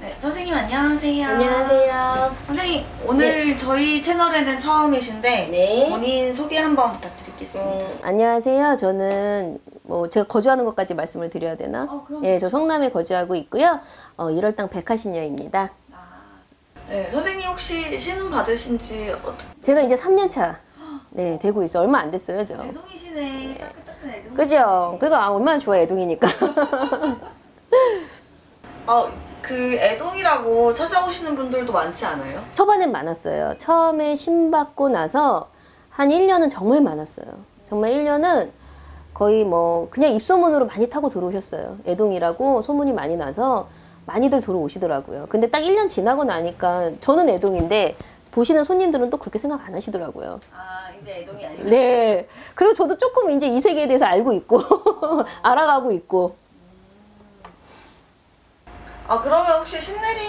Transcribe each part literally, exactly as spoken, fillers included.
네, 선생님 안녕하세요. 안녕하세요. 선생님 오늘 네. 저희 채널에는 처음이신데 네. 본인 소개 한번 부탁드리겠습니다. 음, 안녕하세요. 저는 뭐 제가 거주하는 것까지 말씀을 드려야 되나? 어, 예, 저 성남에 거주하고 있고요. 어, 일월당 백화시녀입니다. 아, 네, 선생님 혹시 신은 받으신 지 어떻게? 제가 이제 삼 년 차 네, 되고 있어. 얼마 안 됐어요, 저. 애동이시네. 네. 따끈따끈 애동. 그죠? 그거 아, 얼마나 좋아, 애동이니까. 어, 그 애동이라고 찾아오시는 분들도 많지 않아요? 초반엔 많았어요. 처음에 신 받고 나서 한 일 년은 정말 많았어요. 정말 일 년은 거의 뭐 그냥 입소문으로 많이 타고 들어오셨어요. 애동이라고 소문이 많이 나서 많이들 들어오시더라고요. 근데 딱 일 년 지나고 나니까 저는 애동인데 보시는 손님들은 또 그렇게 생각 안 하시더라고요. 아, 이제 애동이 아니고. 네. 그리고 저도 조금 이제 이 세계에 대해서 알고 있고 알아가고 있고. 아, 그러면 혹시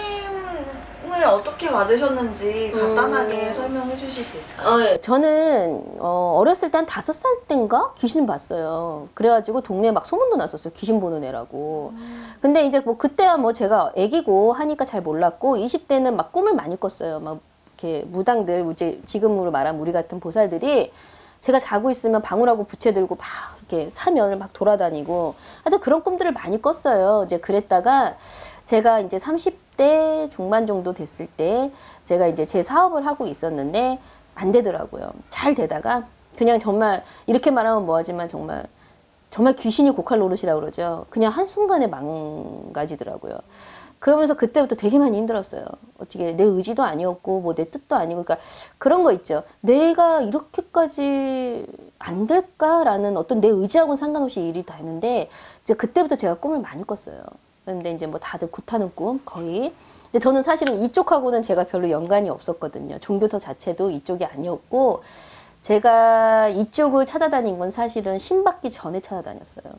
신내림을 어떻게 받으셨는지 간단하게 음... 설명해 주실 수 있을까요? 어, 예. 저는 어, 어렸을 때 한 다섯 살 땐가 귀신 봤어요. 그래가지고 동네에 막 소문도 났었어요. 귀신 보는 애라고. 음... 근데 이제 뭐 그때야 뭐 제가 애기고 하니까 잘 몰랐고 이십 대는 막 꿈을 많이 꿨어요. 막 이렇게 무당들, 이제 지금으로 말하면 우리 같은 보살들이 제가 자고 있으면 방울하고 부채 들고 막 이렇게 사면을 막 돌아다니고 하여튼 그런 꿈들을 많이 꿨어요. 이제 그랬다가 제가 이제 삼십 대 중반 정도 됐을 때 제가 이제 제 사업을 하고 있었는데 안 되더라고요. 잘 되다가 그냥 정말 이렇게 말하면 뭐하지만 정말 정말 귀신이 고칼 노릇이라고 그러죠. 그냥 한순간에 망가지더라고요. 그러면서 그때부터 되게 많이 힘들었어요. 어떻게 내 의지도 아니었고 뭐 내 뜻도 아니고 그러니까 그런 거 있죠. 내가 이렇게까지 안 될까라는 어떤 내 의지하고는 상관없이 일이 다 했는데 이제 그때부터 제가 꿈을 많이 꿨어요. 근데 이제 뭐 다들 굿하는 꿈 거의. 근데 저는 사실은 이쪽하고는 제가 별로 연관이 없었거든요. 종교터 자체도 이쪽이 아니었고 제가 이쪽을 찾아다닌 건 사실은 신받기 전에 찾아다녔어요.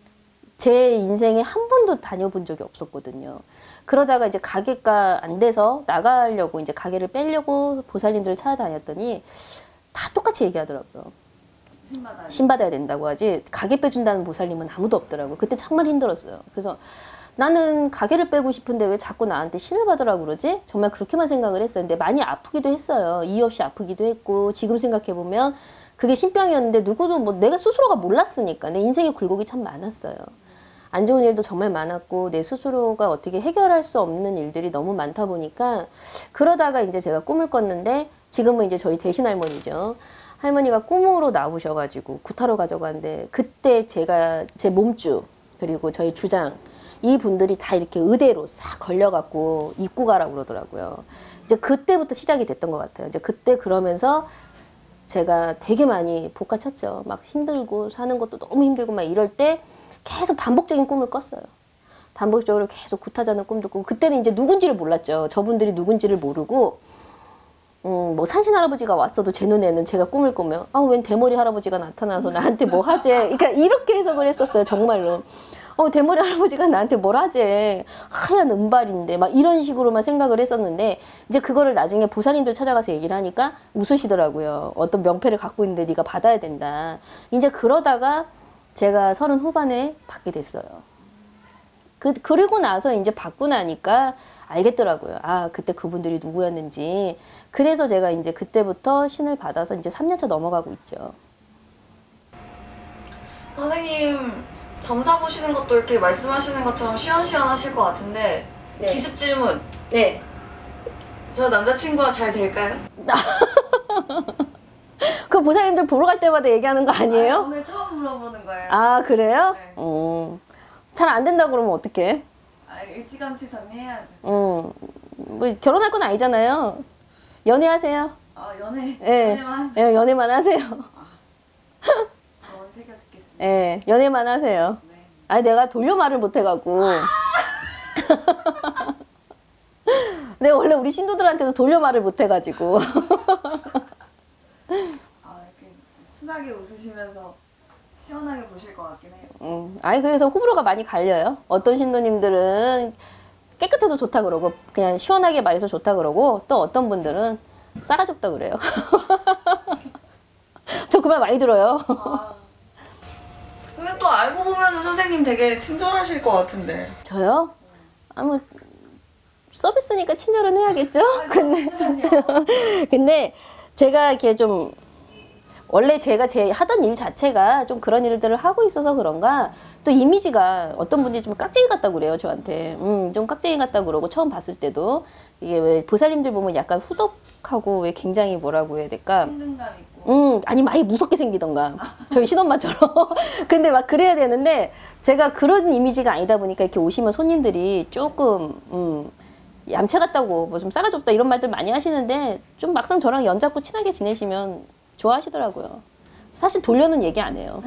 제 인생에 한 번도 다녀본 적이 없었거든요. 그러다가 이제 가게가 안 돼서 나가려고 이제 가게를 빼려고 보살님들을 찾아다녔더니 다 똑같이 얘기하더라고요. 신받아야, 신받아야 된다고 하지 가게 빼준다는 보살님은 아무도 없더라고요. 그때 정말 힘들었어요. 그래서 나는 가게를 빼고 싶은데 왜 자꾸 나한테 신을 받으라고 그러지? 정말 그렇게만 생각을 했어요. 근데 많이 아프기도 했어요. 이유 없이 아프기도 했고 지금 생각해보면 그게 신병이었는데 누구도 뭐 내가 스스로가 몰랐으니까 내 인생의 굴곡이 참 많았어요. 안 좋은 일도 정말 많았고 내 스스로가 어떻게 해결할 수 없는 일들이 너무 많다 보니까 그러다가 이제 제가 꿈을 꿨는데 지금은 이제 저희 대신 할머니죠. 할머니가 꿈으로 나오셔가지고 구타로 가져가는데 그때 제가 제 몸주 그리고 저희 주장 이 분들이 다 이렇게 의대로 싹 걸려갖고 입고 가라고 그러더라고요. 이제 그때부터 시작이 됐던 것 같아요. 이제 그때 그러면서 제가 되게 많이 복가쳤죠. 막 힘들고 사는 것도 너무 힘들고 막 이럴 때 계속 반복적인 꿈을 꿨어요. 반복적으로 계속 구타자는 꿈도 꾸고 그때는 이제 누군지를 몰랐죠. 저분들이 누군지를 모르고 음, 뭐 산신 할아버지가 왔어도 제 눈에는 제가 꿈을 꾸면 아, 웬 대머리 할아버지가 나타나서 나한테 뭐 하지? 그러니까 이렇게 해석을 했었어요. 정말로. 어, 대머리 할아버지가 나한테 뭘 하지? 하얀 은발인데 막 이런 식으로만 생각을 했었는데 이제 그거를 나중에 보살님들 찾아가서 얘기를 하니까 웃으시더라고요. 어떤 명패를 갖고 있는데 네가 받아야 된다. 이제 그러다가 제가 서른 후반에 받게 됐어요. 그, 그리고 나서 이제 받고 나니까 알겠더라고요. 아, 그때 그분들이 누구였는지. 그래서 제가 이제 그때부터 신을 받아서 이제 삼 년 차 넘어가고 있죠. 선생님, 점사 보시는 것도 이렇게 말씀하시는 것처럼 시원시원하실 것 같은데 네. 기습 질문. 네. 저 남자친구와 잘 될까요? 그 보살님들 보러 갈 때마다 얘기하는 거 아니에요? 아니, 오늘 처음 물어보는 거예요. 아, 그래요? 네. 음. 잘 안 된다 그러면 어떡해? 아, 일찌감치 정리해야죠. 음. 뭐 결혼할 건 아니잖아요. 연애하세요. 아, 연애? 네. 연애만? 네, 연애만 하세요. 아, 저는 새겨 듣겠습니다. 네, 연애만 하세요. 네. 아니, 내가 돌려 말을 못 해갖고. 내가 원래 우리 신도들한테도 돌려 말을 못 해가지고. 아, 이렇게 순하게 웃으시면서 시원하게 보실 것 같긴 해요. 음, 아니 그래서 호불호가 많이 갈려요. 어떤 신도님들은 깨끗해서 좋다 그러고 그냥 시원하게 말해서 좋다 그러고 또 어떤 분들은 싸가지 없다 그래요. 저 그 말 많이 들어요. 아, 근데 또 알고 보면 선생님 되게 친절하실 것 같은데. 저요? 아, 뭐 서비스니까 친절은 해야겠죠? 아, 근데 서비스는요. 근데 제가 이렇게 좀 원래 제가 제 하던 일 자체가 좀 그런 일들을 하고 있어서 그런가 또 이미지가 어떤 분이 좀 깍쟁이 같다고 그래요 저한테. 음, 좀 깍쟁이 같다고 그러고 처음 봤을 때도 이게 왜 보살님들 보면 약간 후덕하고 왜 굉장히 뭐라고 해야 될까? 친근감 있고. 음, 아니 많이 무섭게 생기던가 저희 신엄마처럼. 근데 막 그래야 되는데 제가 그런 이미지가 아니다 보니까 이렇게 오시면 손님들이 조금 음, 얌체 같다고 뭐 좀 싸가지 없다 이런 말들 많이 하시는데 좀 막상 저랑 연잡고 친하게 지내시면 좋아하시더라고요. 사실 돌려는 얘기 안 해요.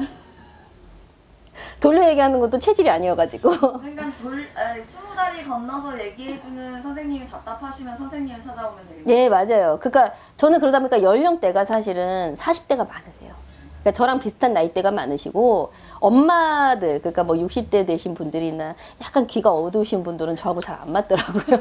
돌려 얘기하는 것도 체질이 아니어가지고. 그러니까 돌, 아, 스무 다리 건너서 얘기해주는 선생님이 답답하시면 선생님을 찾아오면 되겠네요. 예, 맞아요. 그러니까 저는 그러다 보니까 연령대가 사실은 사십 대가 많으세요. 그러니까 저랑 비슷한 나이대가 많으시고 엄마들, 그러니까 뭐 육십 대 되신 분들이나 약간 귀가 어두우신 분들은 저하고 잘 안 맞더라고요.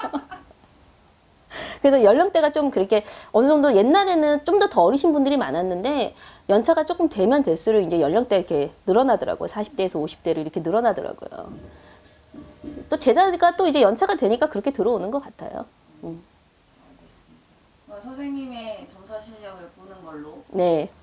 그래서 연령대가 좀 그렇게 어느 정도 옛날에는 좀 더 더 어리신 분들이 많았는데 연차가 조금 되면 될수록 이제 연령대 이렇게 늘어나더라고요. 사십 대에서 오십 대로 이렇게 늘어나더라고요. 또 제자가 또 이제 연차가 되니까 그렇게 들어오는 것 같아요. 음. 어, 선생님의 점사 실력을 보는 걸로 네.